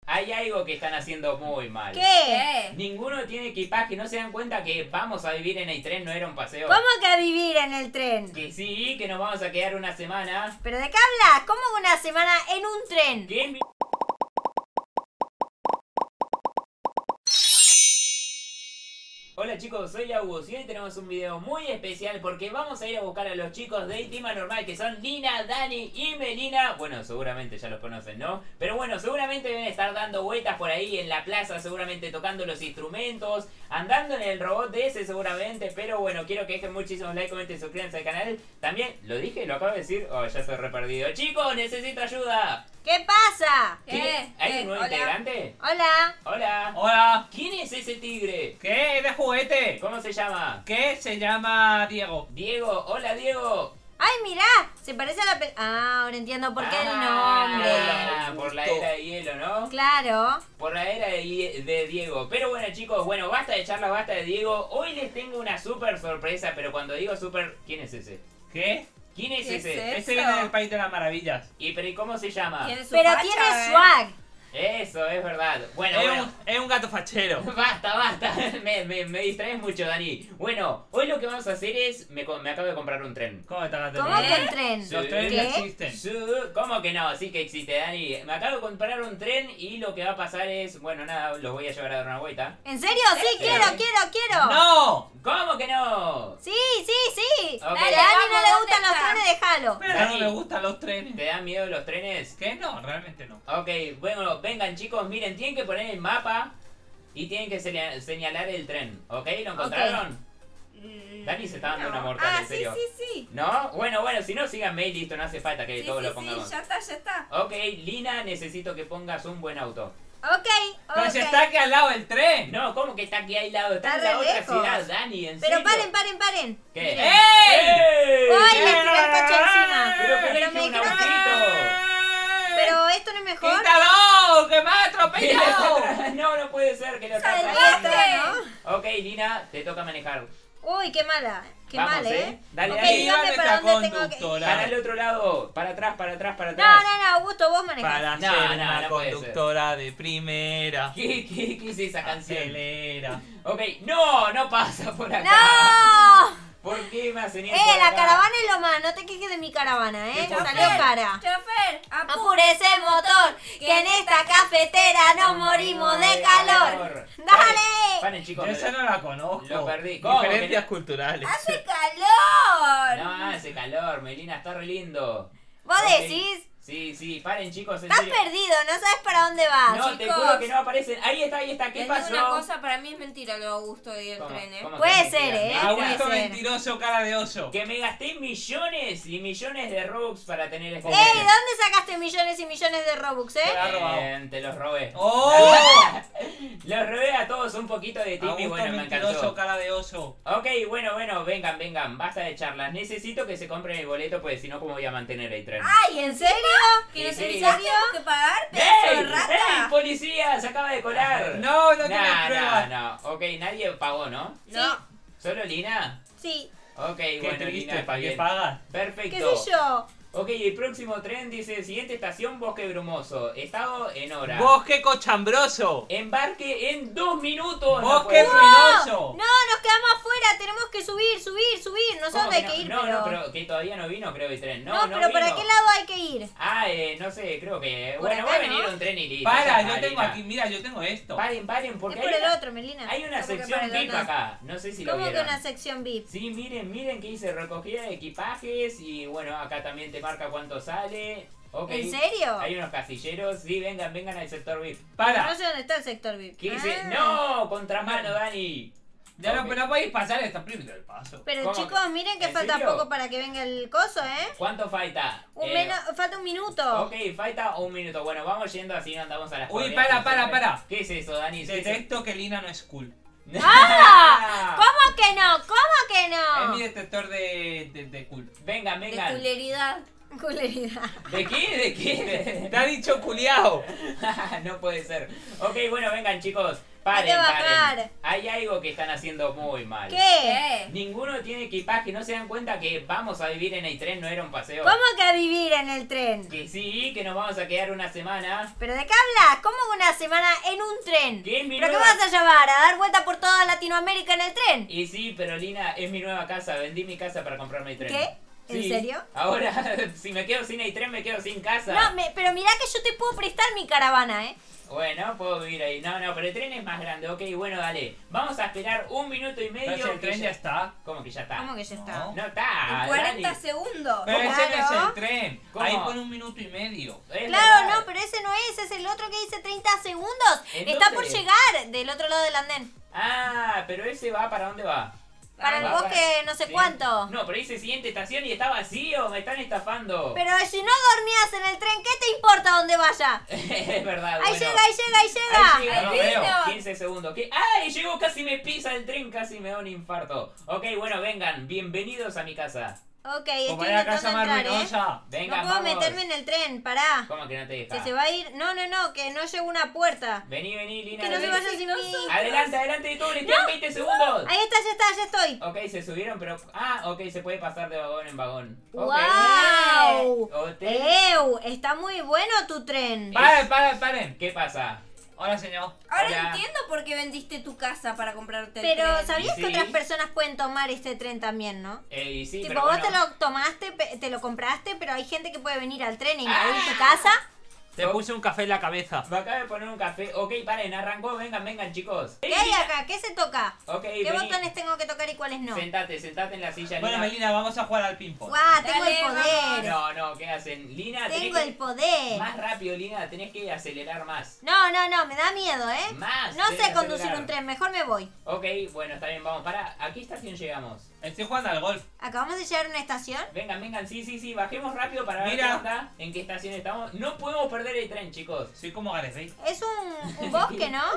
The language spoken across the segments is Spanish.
hay algo que están haciendo muy mal. ¿Qué? Ninguno tiene equipaje, ¿no se dan cuenta que vamos a vivir en el tren, no era un paseo? ¿Cómo que a vivir en el tren? Que sí, que nos vamos a quedar una semana. ¿Pero de qué hablas? ¿Cómo una semana en un tren? ¿Quién vi- Hola chicos, soy Agus y hoy tenemos un video muy especial porque vamos a ir a buscar a los chicos de Team Anormal que son Lina, Dani y Melina. Bueno, seguramente ya los conocen, ¿no? Pero bueno, seguramente deben estar dando vueltas por ahí en la plaza, seguramente tocando los instrumentos, andando en el robot de ese seguramente. Pero bueno, quiero que dejen muchísimos likes, comenten, suscríbanse al canal. También, ¿lo dije? ¿Lo acabo de decir? Oh, ya estoy re perdido. Chicos, necesito ayuda. ¿Qué pasa? ¿Hay un nuevo Hola. integrante? Hola. Hola. Hola. ¿Quién es ese tigre? ¿Qué? ¿De juguete? ¿Cómo se llama? ¿Qué? Se llama Diego. Diego. Hola, Diego. Ay, mirá, se parece a la ahora entiendo por qué el nombre. Por la era de hielo, ¿no? Claro. Por la era de Diego. Pero bueno, chicos, bueno, basta de charla, basta de Diego. Hoy les tengo una súper sorpresa, pero cuando digo súper, ¿quién es ese? ¿Qué? ¿Quién es ¿Qué ese? es Este viene del País de las Maravillas. ¿Y cómo se llama? Tiene su Pero facha, tiene swag. Eso, es verdad. Bueno, bueno. Es un gato fachero. Basta. me distraes mucho, Dani. Bueno, hoy lo que vamos a hacer es... Me acabo de comprar un tren. ¿Cómo está gato? ¿Cómo que el tren? Sí. Los trenes ¿Qué? no existen. ¿Cómo que no? Sí que existe, Dani. Me acabo de comprar un tren y lo que va a pasar es... Bueno, nada, los voy a llevar a dar una vuelta. ¿En serio? Sí, Sí. quiero. ¡No! ¿Cómo que no? Sí. Ok. A Dani no vamos, le ¿dónde gustan los está? trenes, déjalo. Pero Dani. no me gustan los trenes. ¿Te dan miedo los trenes? ¿Qué? No, realmente no. Ok, bueno, vengan chicos, miren, tienen que poner el mapa y tienen que señalar el tren, ¿ok? ¿Lo encontraron? Dani se está dando una mortal, Ah, en serio. sí. ¿No? Bueno, si no, síganme y listo, no hace falta que todos lo pongamos. Sí, ya está. Ok, Lina, necesito que pongas un buen auto. Ok. Pero si está aquí al lado del tren. No, ¿cómo que está aquí al lado? Está Está en la re otra lejos. ciudad, Dani, ¿en Pero serio? paren. ¿Qué? Miren. ¡Ey! ¡Ay, le tiré el coche encima! Pero que Pero elige me un dijeron que... autito. Pero esto no es mejor. ¡Quítalo! ¡Que me ha atropellado! No puede ser que lo está Sal, pasando. Esto, Ok, Lina, te toca manejar. ¿no? Uy, qué mala. Qué Vamos, mal, ¿eh? Dale, Ok, dale. ¿y dónde, Viva para nuestra dónde tengo que ir? conductora. Para el otro lado, para atrás. No, Augusto, vos manejás. Para No, ser no, una no puede ser. conductora de primera. ¿Qué es esa canción? Acelera. Ok, no pasa por acá. ¡No! ¿Por qué me hacen ir por La acá? caravana es lo más. No te quejes de mi caravana, ¿eh? Chofer. Salió cara. Chofer, Apúrese el motor, que en esta cafetera nos morimos de calor. ¡Dale! Paren, chicos. Yo esa no la conozco. Lo perdí. ¿Cómo que Diferencias no? culturales. ¡Hace calor! No hace calor, Melina, está re lindo. ¿Vos Ok. decís? Sí, paren chicos, en Estás serio. perdido, no sabes para dónde vas. No, te chicos. juro que no aparecen. Ahí está, ¿qué Les pasó? digo una cosa, para mí es mentira lo de Augusto y el ¿Cómo? tren, ¿eh? ¿Cómo que Puede mentira? ser, ¿eh? Mentira. Augusto puede ser. mentiroso, cara de oso. Que me gasté millones y millones de Robux para tener este ¡Ey! ¿De dónde sacaste millones y millones de Robux, Te la ha robado. Te los robé. ¡Oh! Los robé a todos un poquito de tip y Augusto bueno, me mentiroso, encantó. cara de oso. Ok, bueno, vengan, basta de charlas. Necesito que se compren el boleto, pues si no, ¿cómo voy a mantener el tren? ¡Ay, en serio! Sí, ¿Que sí. necesitas tenemos que pagar, pedazo de ¡Ey! rata? ¡Policía! ¡Se acaba de colar! No tiene pruebas. No. Ok, nadie pagó, ¿no? No. ¿Solo Lina? Sí. Ok, Qué bueno, triste, Lina, está ¿para qué bien. pagas? Perfecto. ¿Qué sé yo? Ok, el próximo tren dice, siguiente estación, Bosque Brumoso. Estado en hora. ¡Bosque cochambroso! Embarque en 2 minutos. ¡Bosque puede ser. ruinoso! No, nos quedamos afuera, tenemos que subir. No sé ¿Cómo dónde hay no? que ir, No, pero... pero que todavía no vino, creo, el tren. No, No, pero ¿para vino. qué lado hay que ir? No sé, creo que... Por Bueno, acá, va a venir ¿no? un tren y listo. Para, ya yo está, tengo Lina. aquí, mira, yo tengo esto. Paren, porque Es por hay el una, otro, Melina. hay una ¿Cómo que sección para el VIP otro? acá. No sé si lo ¿Cómo que vieron. una sección VIP? Sí, miren que dice recogida de equipajes y bueno, acá también te marca cuánto sale. Ok. ¿En serio? Hay unos casilleros. Sí, vengan al sector VIP. No Para, sé dónde está el sector VIP. ¿Qué dice? Ah. ¡No! Contramano, Dani. ya Ok. no podéis pasar esta primera del paso. Pero ¿Cómo chicos, que? miren que ¿En falta serio? poco para que venga el coso, ¿eh? ¿Cuánto falta? Falta un minuto. Ok, falta un minuto. Bueno, vamos yendo así no andamos a las Uy, corridas, para. como siempre. ¿Qué es eso, Dani? ¿Qué es eso? Detecto que Lina no es cool. ¡Ah! ¿Cómo que no? ¿Cómo que Es mi no? detector de cool. Vengan. De culeridad. Culeridad. ¿De qué? ¿De qué? Te ha dicho culiao. No puede ser. Ok, bueno, vengan chicos. Hay Paren, que bajar. paren. Hay algo que están haciendo muy mal. ¿Qué? ¿Qué? Ninguno tiene equipaje, ¿no se dan cuenta que vamos a vivir en el tren? No era un paseo. ¿Cómo que a vivir en el tren? Que sí, que nos vamos a quedar una semana. ¿Pero de qué hablas? ¿Cómo una semana en un tren? ¿Qué? Mi ¿Pero qué nueva- vas a llevar? ¿A dar vuelta por toda Latinoamérica en el tren? Y sí, pero Lina, es mi nueva casa. Vendí mi casa para comprarme el tren. ¿Qué? ¿En Sí. serio? Ahora, si me quedo sin el tren, me quedo sin casa. No, pero mirá que yo te puedo prestar mi caravana, ¿eh? Bueno, puedo vivir ahí. No, pero el tren es más grande. Ok, bueno, dale. Vamos a esperar 1 minuto y medio. Pero si el que tren ya está. ¿Cómo que ya está? ¿Cómo que ya está? No. No está. En 40 Dani. segundos. Pero ese no es Claro. el tren. ¿Cómo? Ahí pone 1 minuto y medio. Es Claro, verdad. no, pero ese no es el otro que dice 30 segundos. ¿En Está por dónde? llegar del otro lado del andén. Ah, pero ese va para dónde va. Para el Va bosque no sé sí. cuánto. No, pero dice siguiente estación y está vacío. Me están estafando. Pero si no dormías en el tren, ¿qué te importa dónde vaya? Es verdad. Ahí bueno. llega, ahí llega, ahí Ahí llega. llega, Lo no veo. veo. 15 segundos. ¿Qué? ¡Ay! Llegó, casi me pisa el tren, casi me da un infarto. Ok, bueno, vengan, bienvenidos a mi casa. Ok, Como estoy vaya a casa intentando más entrar, ¿eh? ruinosa. Vengan, No puedo vamos. meterme en el tren, pará. ¿Cómo que no te deja? Que se va a ir. No, que no llego a una puerta. Vení, Lina. Que no se vení. vaya sin mí. Adelante de todo, le quedan 20 segundos. Ahí está, ya estoy. Ok, se subieron, pero... Ah, ok, se puede pasar de vagón en vagón. Ok. ¡Wow! Hotel. Está muy bueno tu tren. Paren. ¿Qué pasa? Hola, señor. Ahora Hola. entiendo por qué vendiste tu casa para comprarte el Pero, tren. ¿sabías Sí. que otras personas pueden tomar este tren también, no? Y sí, Tipo, pero vos bueno, te lo tomaste, te lo compraste, pero hay gente que puede venir al tren e invadir tu casa. Te puse un café en la cabeza. Me acabo de poner un café. Ok, paren, arrancó. Vengan, chicos. ¿Qué hay acá? ¿Qué se toca? Ok, ¿Qué vení. botones tengo que tocar y cuáles no? Sentate en la silla, Bueno, Lina. Melina, vamos a jugar al ping-pong. ¡Guau! Tengo Dale, el poder. No, ¿qué hacen? Lina, tenés Tengo el que... poder. Más rápido, Lina, tenés que acelerar más. No, me da miedo, ¿eh? Más. No tenés sé que conducir acelerar. un tren, mejor me voy. Ok, bueno, está bien, vamos. Para, ¿a qué estación llegamos? Estoy jugando al golf. ¿Acabamos de llegar a una estación? Vengan, sí, bajemos rápido para ver Mira. qué onda, en qué estación estamos. No podemos perder el tren, chicos. Soy como Gareth Bale. Es un bosque, ¿no?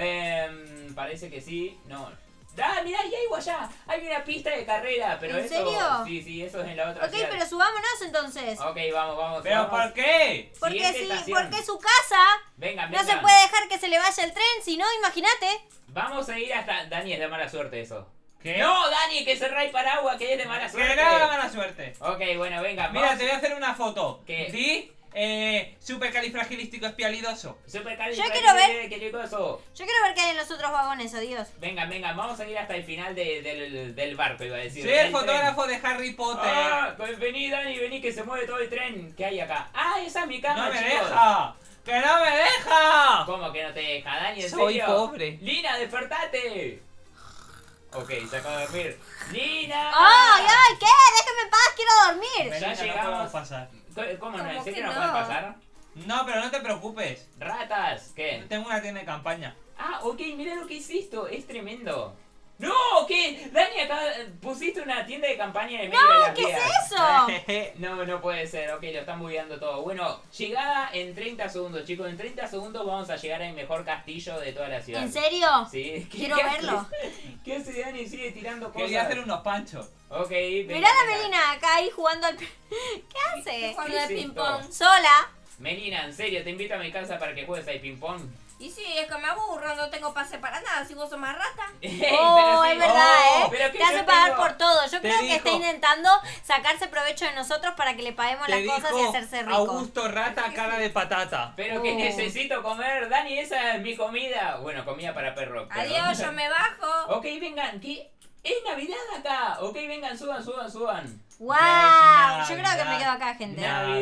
Parece que sí, no. Ah, mirá, hay algo allá. Hay una pista de carrera, pero ¿En eso... serio? Sí, eso es en la otra Ok, ciudad. pero subámonos entonces. Ok, vamos. ¿Pero vamos. por qué? Porque Siguiente sí, estación. porque su casa Vengan. no se puede dejar que se le vaya el tren, si no, imagínate. Vamos a ir hasta... Dani, es de mala suerte eso. ¿Qué? No, Dani, que cerrá el paraguas, que es de mala suerte. Que nada, mala suerte. Ok, bueno, venga. Mira, te voy a hacer una foto. ¿Qué? ¿Sí? Supercalifragilístico espialidoso. Super Yo quiero ver. ¿Qué coso? Yo quiero ver qué hay en los otros vagones, adiós. Vengan, vamos a ir hasta el final del barco, iba a decir. Soy del el fotógrafo de Harry tren. Potter. Ah, vení, Dani, vení, que se mueve todo el tren. ¿Qué hay acá? Ah, esa es mi cama, ¡No me chicos. deja! ¡Que no me deja! ¿Cómo que no te deja, Dani? ¿En Soy serio? pobre. Lina, despertate. Ok, se acaba de dormir. ¡Lina! ¡Ay, ¿qué? Déjame en paz, quiero dormir. Ya Melina, no llegamos. podemos pasar. ¿Cómo no? ¿En ¿Cómo serio que no no? pueden pasar? No, pero no te preocupes. ¡Ratas! ¿Qué? Tengo una tienda de campaña. Ah, ok, mira lo que hiciste, es tremendo. ¡No! ¿Qué? Dani, acá pusiste una tienda de campaña en medio de las ¿Qué es vías. eso? No puede ser, ok, lo están bugueando todo. Bueno, llegada en 30 segundos, chicos. En 30 segundos vamos a llegar al mejor castillo de toda la ciudad. ¿En serio? Sí. Quiero ¿Qué verlo. hace? ¿Qué hace Dani? Sigue tirando cosas. Quería hacer unos panchos. Ok, Mirá la Melina acá ahí jugando al... ¿Qué hace? Jugando ¿Qué de es ping esto? pong. Sola. Melina, en serio, te invito a mi casa para que juegues al ping pong. Y sí, es que me aburro, no tengo pase para nada, si vos sos más rata. Oh, es verdad, pero ¿eh? que Te hace yo pagar tengo- por todo. Yo Te creo que dijo- está intentando sacarse provecho de nosotros para que le paguemos las Te cosas y dijo hacerse rico. Augusto Rata, cara de patata. Pero que Oh. necesito comer, Dani, esa es mi comida. Bueno, comida para perro. pero- Adiós, yo me bajo. Ok, vengan, ¿qué? Es Navidad acá. Ok, vengan, suban. ¡Wow! Ya es Yo creo que me Navidad. quedo acá, gente.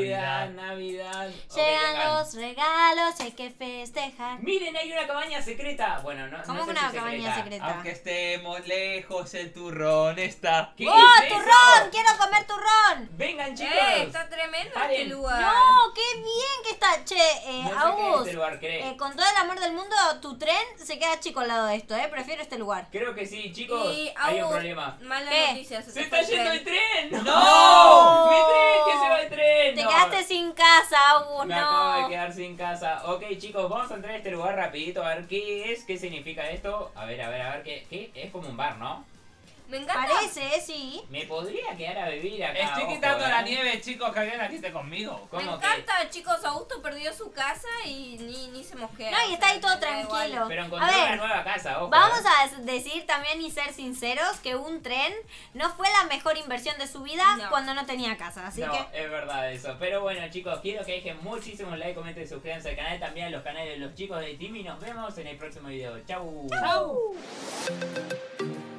Navidad. Ok, Llegan vengan. los regalos y hay que festejar. Miren, hay una cabaña secreta. Bueno, no, ¿Cómo no sé una si cabaña secreta? Aunque estemos lejos, el turrón está. ¿Qué ¡Oh, es eso? turrón! ¡Quiero comer turrón! Vengan, chicos. Está tremendo Paren. este lugar. ¡No! ¡Qué bien que está! Che, No sé qué es Agus, este lugar, ¿cree? con todo el amor del mundo, tu tren se queda chico al lado de esto, ¿eh? Prefiero este lugar. Creo que sí, chicos. Y Hay un Agus, problema. Mala ¿Qué? noticia, ¡Se te está fue yendo el tren! ¡No! ¡Mi tren! ¡Que se va el tren! Te No. quedaste sin casa, Agus, Me acabo de no. quedar sin casa. Ok, chicos, vamos a entrar a este lugar rapidito a ver qué es, qué significa esto. A ver, ¿qué? Es como un bar, ¿no? Me encanta. Parece, sí. Me podría quedar a vivir acá. Estoy ojo, quitando la ¿eh? nieve, chicos, que alguien aquí esté conmigo. Me ¿Cómo que? encanta, chicos. Augusto perdió su casa y ni se mosquea. No, y está ahí todo Da igual. tranquilo. Pero A encontré una ver, nueva casa, ojo. vamos a decir también y ser sinceros que un tren no fue la mejor inversión de su vida No. cuando no tenía casa. Así no, que es verdad eso. Pero bueno, chicos, quiero que dejen muchísimos like, comenten y suscríbanse al canal, también a los canales de los chicos de Team y nos vemos en el próximo video. Chau. ¡Chau!